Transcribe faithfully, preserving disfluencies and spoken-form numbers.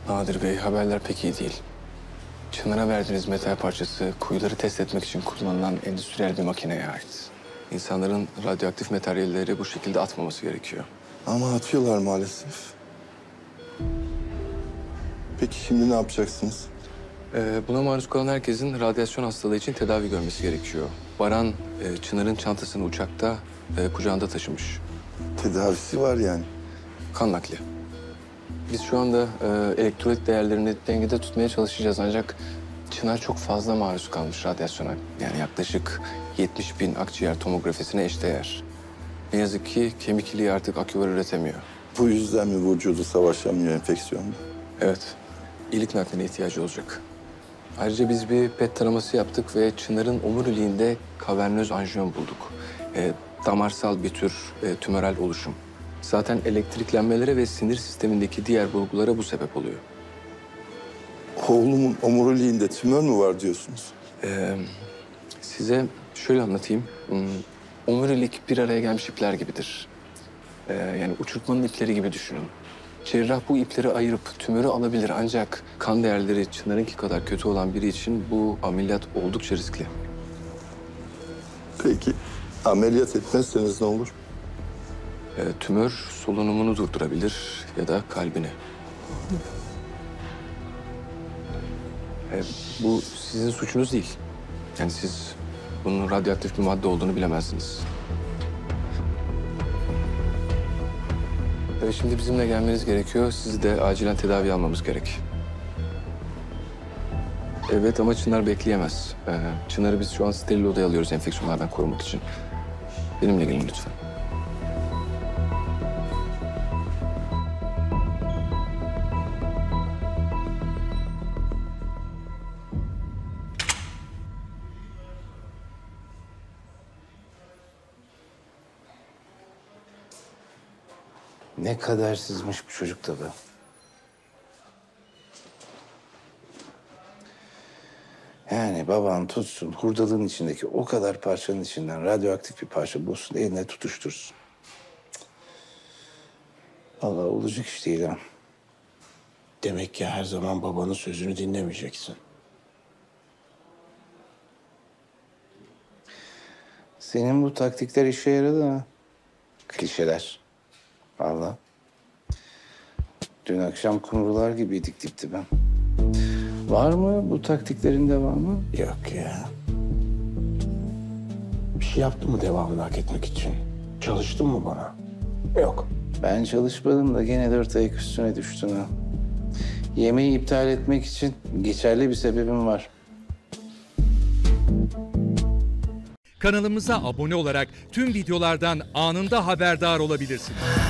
Nadir Bey, haberler pek iyi değil. Çınar'a verdiğiniz metal parçası kuyuları test etmek için kullanılan endüstriyel bir makineye ait. İnsanların radyoaktif materyalleri bu şekilde atmaması gerekiyor. Ama atıyorlar maalesef. Peki şimdi ne yapacaksınız? Ee, buna maruz kalan herkesin radyasyon hastalığı için tedavi görmesi gerekiyor. Baran, e, Çınar'ın çantasını uçakta e, kucağında taşımış. Tedavisi var yani. Kan nakli. Biz şu anda e, elektrolit değerlerini dengede tutmaya çalışacağız ancak Çınar çok fazla maruz kalmış radyasyona. Yani yaklaşık yetmiş bin akciğer tomografisine eşdeğer. Ne yazık ki kemik iliği artık aküvar üretemiyor. Bu yüzden mi vücudu savaşamıyor enfeksiyonla? Evet, ilik nakline ihtiyacı olacak. Ayrıca biz bir pet taraması yaptık ve Çınar'ın omuriliğinde kavernöz anjiyon bulduk. E, damarsal bir tür e, tümöral oluşum. Zaten elektriklenmelere ve sinir sistemindeki diğer bulgulara bu sebep oluyor. Oğlumun omuriliğinde tümör mü var diyorsunuz? Ee, size şöyle anlatayım. Hmm, Omurilik bir araya gelmiş ipler gibidir. Ee, yani uçurtmanın ipleri gibi düşünün. Cerrah bu ipleri ayırıp tümörü alabilir ancak kan değerleri Çınar'ınki kadar kötü olan biri için bu ameliyat oldukça riskli. Peki ameliyat etmezseniz ne olur? Ee, tümör solunumunu durdurabilir ya da kalbini. Ee, bu sizin suçunuz değil. Yani siz bunun radyoaktif bir madde olduğunu bilemezsiniz. Ee, şimdi bizimle gelmeniz gerekiyor. Sizi de acilen tedavi almamız gerek. Evet ama Çınar bekleyemez. Ee, Çınar'ı biz şu an steril odaya alıyoruz enfeksiyonlardan korumak için. Benimle gelin lütfen. Ne kadersizmiş bu çocuk da be. Yani baban tutsun, hurdalığın içindeki o kadar parçanın içinden radyoaktif bir parça bulsun, eline tutuştursun. Cık. Vallahi olacak iş değil ha. Demek ki her zaman babanın sözünü dinlemeyeceksin. Senin bu taktikler işe yaradı ha. Klişeler. Vallahi. Dün akşam kumrular gibiydik dip dibe. Var mı bu taktiklerin devamı? Yok ya. Bir şey yaptın mı devamını hak etmek için? Çalıştın mı bana? Yok. Ben çalışmadım da gene dört ayak üstüne düştün ha. Yemeği iptal etmek için geçerli bir sebebim var. Kanalımıza abone olarak tüm videolardan anında haberdar olabilirsiniz.